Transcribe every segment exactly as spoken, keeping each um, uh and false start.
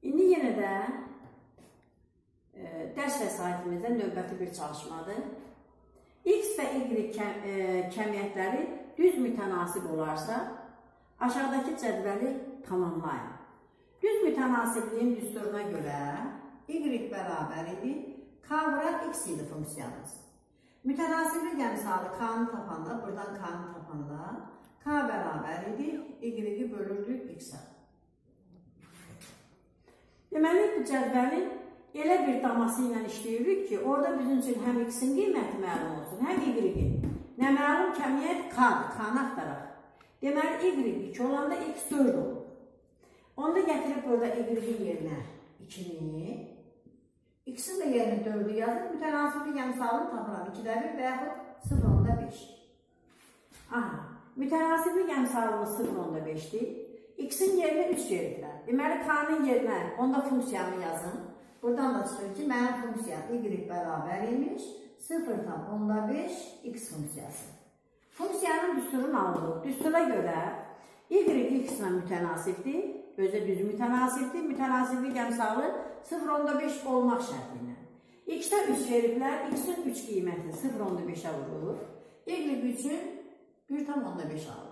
İndi yenə də e, dərs vəsaitimizdə növbəti bir çalışmadır. X və Y kəm, e, kəmiyyətləri düz mütənasib olarsa, aşağıdakı cədvəli tamamlayın. Düz mütənasibliyin düsturuna görə Y bərabər idi, K vura X idi funksiyamız. Mütənasiblik əmsalı K-nı tapanda, buradan K-nı tapanda K bərabər idi, Y-i bölürdük X-ə. Deməli, bu cədvəlin elə bir daması ilə işləyirik ki, orada bizim üçün həm X-in qiyməti məlum olsun, həm Y-in. Nə məlum kəmiyyət K-dır, K-nı axtaraq. Deməli, Y iki olanda X dörd olur. Onda gətirib burada Y-in yerinə ikini, X-in də yerinə dördü yazır, mütənasiblik əmsalını tapıram. ikidə bir və yaxud sıfır onda beş. Aha, mütənasiblik əmsalımız sıfır onda beşdir. X-in yerinə üç verirlər. Deməli, K-nın yerinə onda funksiyamı yazın. Buradan da çıxır ki, mənim funksiyam Y bərabər imiş, sıfır tam onda beş X funksiyası. Funksiyanın düsturunu alırıq. Düstura görə Y X-la mütənasibdir, özə düz mütənasibdir. Mütənasiblik əmsalı sıfır onda beş olmaq şərti ilə. X-də üç veriblər, X-in üç qiyməti sıfır onda beşə vurulur. Y üçün bir tam onda beş alır.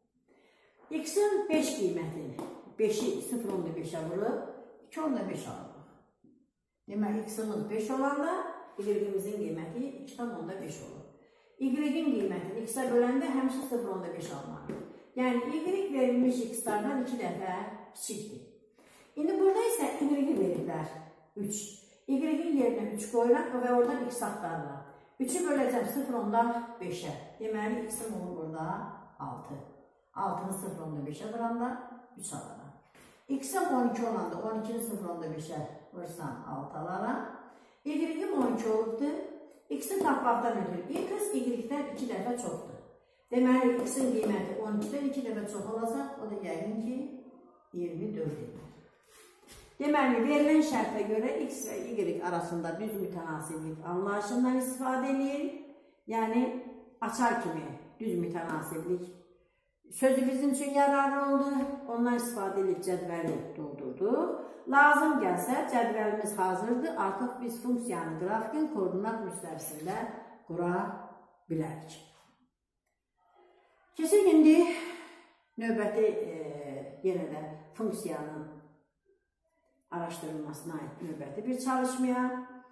X-in beş qiyməti beşi sıfır onda beşə vurub, iki onda beş alırıq. Deməli, X-imiz beş olanda Y-imizin qiyməti iki tam onda beş olur. Y-in qiymətini X-ə böləndə həmişə sıfır onda beş almalıyıq. Yəni, Y verilmiş X-lardan iki dəfə kiçikdir. İndi burada isə Y verirlər üç. Y-in yerinə üç qoyuram və oradan X axtarıram. üçü böləcəm sıfır onda beşə. Deməli, X-im olur burada altı. altını sıfır onda beşə vuranda üç alaram. X-im on iki olanda on ikini sıfır onda beşə vursam altı alaram. Y-im on iki olubdur. X-i tapmaqdan ötürü X Y-dən iki dəfə çoxdur. Deməli, X-in qiyməti on ikidən iki dəfə çox olacaq, o da yəqin ki, iyirmi dörd edir. Deməli, verilən şərtə görə X və Y arasında düz mütənasiblik anlayışından istifadə edir. Yəni, açar kimi düz mütənasiblik sözü bizim üçün yararlı oldu. Ondan istifadə edib cədvəli doldurduq. Lazım gəlsə, cədvəlimiz hazırdır. Artıq biz funksiyanın qrafikin koordinat müstəvisində qura bilərik. Keçək indi növbəti e, yenə də funksiyanın araşdırılmasına aid növbəti bir çalışmaya.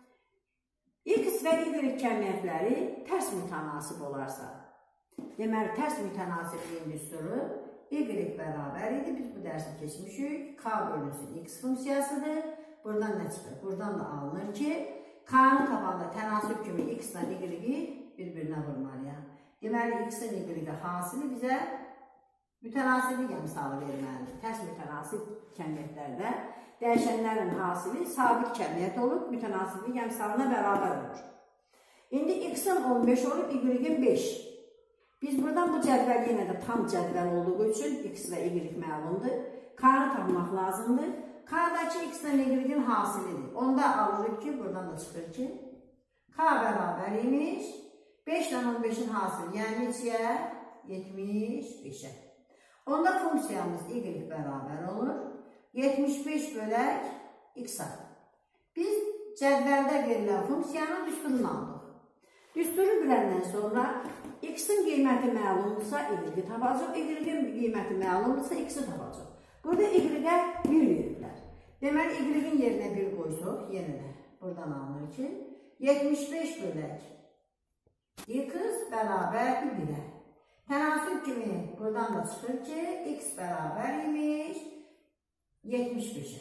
X və Y kəmiyyətləri tərs mütənasib olarsa, deməli, tərs mütənasibliyin düsturu Y bərabər idi. Biz bu dərsi keçmişik. K bölünsün X funksiyasıdır. Buradan nə çıxır? Buradan da alınır ki, K-nı tapanda tənasib kimi X-la Y-i bir-birinə vurmalıyam. Deməli, X-in Y-i hasili bizə mütənasiblik əmsalı verməlidir. Tərs mütənasib kəmiyyətlərdə dəyişənlərin hasili sabit kəmiyyət olub, mütənasiblik əmsalına bərabər olur. İndi X-in on beş olub, Y-in beş. Biz buradan bu cədvəl yenə də tam cədvəl olduğu üçün X və Y məlumdur. K-nı tapmaq lazımdır. K-dakı X ilə Y-in hasilidir. Onda alırıq ki, buradan da çıxır ki, K bərabər imiş, beş ilə on beşin hasili, yəni neçəyə? yetmiş beşə. Onda funksiyamız Y bərabər olur. yetmiş beş bölək X-a. Biz cədvəldə verilən funksiyanın düsturunu aldıq. Düsturu biləndən sonra X-in qiyməti məlumdursa Y-i tapacaq, Y-in qiyməti məlumdursa X-i tapacaq. Burada Y-ə bir verirlər. Deməli, Y-in yerinə bir qoysuq, yenə də buradan alınır ki, yetmiş beş bölək X bərabər birə. Tənasib kimi buradan da çıxır ki, X bərabər imiş yetmiş beşə.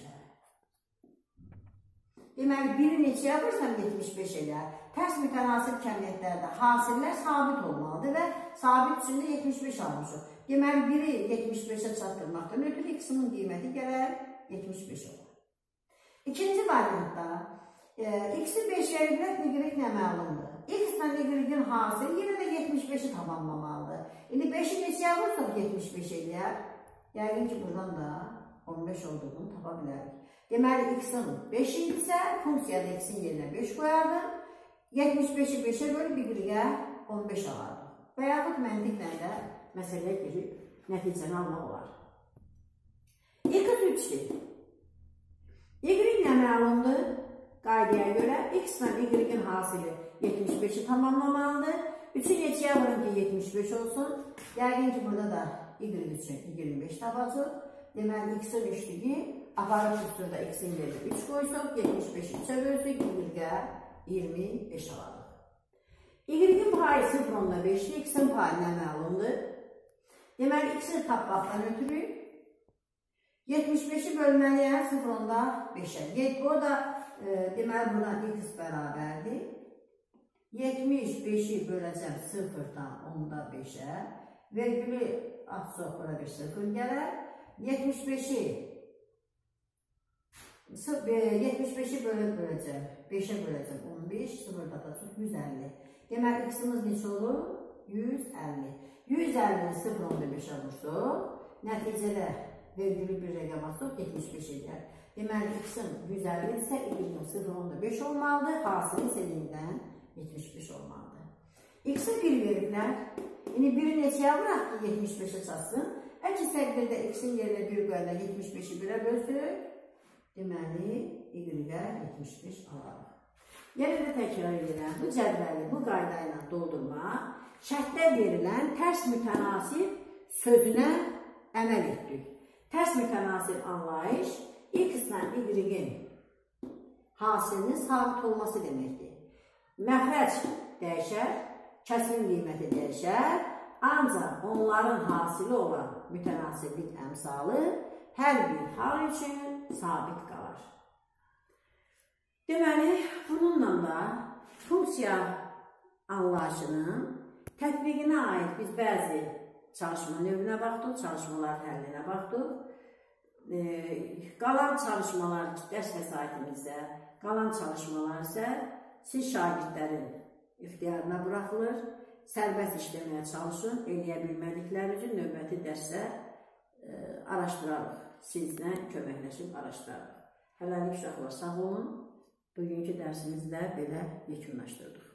Deməli, biri neçəyə vursam yetmiş beş elə. Tərs mütənasib kəmiyyətlərdə hasillər sabit olmalıdır və sabit içində yetmiş beş almışıq. Deməli, biri yetmiş beşə çatdırmaqdan ötürü X-in qiyməti gələr yetmiş beş olur. İkinci variantda X-i beş veriblər, Y nə məlumdur? X ilə Y-in hasili yenə də yetmiş beşi tamamlamalıdır. İndi beşi neçəyə vursaq yetmiş beş eləyər. Yəqin ki, buradan da on beş olduğunu tapa bilərik. Deməli, X-in beşi isə funksiyada X-in yerinə beş qoyardım. yetmiş beşi beşə bölüb Y-ə on beş alardım. Və yaxud məntiqlə də məsələyə girib nəticəni almaq olar. X üç X-dən Y-in hasili yetmiş beşi tamamlamalıdır. üçü neçəyə vurun ki, yetmiş beş olsun. Yəqin ki, burada da Y üçün iyirmi beş tapacaq. Deməli, X-in üçlüyü aparıb üstündə X-in yeri üç qoysuq, yetmiş beşi üçə bölsük, Y-ə iyirmi beş alalım. Y-in payı sıfır nöqtə beşdir, X-in payı nə məlumdur? Deməli, X-i tapmaqdan ötürü yetmiş beşi bölməliyəm sıfır nöqtə beşə. Burada, e, deməli, buna X bərabərdir. yetmiş beşi böləcəm sıfırdan onda beşə. Vergülü atsaq, bura bir sıfır gələr. yetmiş beşi yetmiş beşi bölüb böləcəm. beşə böləcəm on beş, sıfır atacaq yüz əlli. Deməli, X-imiz neçə olur? yüz əlli. yüz əllini sıfır nöqtə beşə vursuq. Nəticədə vergülü bir rəqəm atsaq, yetmiş beş edir. Deməli, X-in yüz əlli isə Y-in sıfır nöqtə beş olmalıdır. Hasili Y-dən yetmiş beş olmalıdır. X-i bir veriblər. Yəni, biri neçəyə bıraq ki, yetmiş beşə çatsın. Əks təqdirdə X-in yerinə bir qoyanda yetmiş beşi birə bölsün. Deməli, Y-ə yetmiş beş alarıq. Yenə də təkrar edirəm. Bu cədvəli bu qayda ilə doldurmaq, şərtdə verilən tərs mütənasib sözünə əməl etdik. Tərs mütənasib anlayış X-lə Y-in hasilinin sabit olması deməkdir. Məxrəc dəyişər, kəsim qiyməti dəyişər, ancaq onların hasili olan mütənasiblik əmsalı hər bir hal üçün sabit qalar. Deməli, bununla da funksiya anlayışının tətbiqinə aid biz bəzi çalışma növünə baxdıq, çalışmalar həllinə baxdıq. E, qalan çalışmalar dərs vəsaitimizdə, qalan çalışmalar isə siz şagirdlərin ixtiyarına buraxılır, sərbəst işləməyə çalışın, eləyə bilmədikləri üçün növbəti dərsdə e, araşdırarıq, sizlə köməkləşib araşdırarıq. Hələlik uşaqlar sağ olun, bugünkü dərsimizdə belə yekunlaşdırdıq.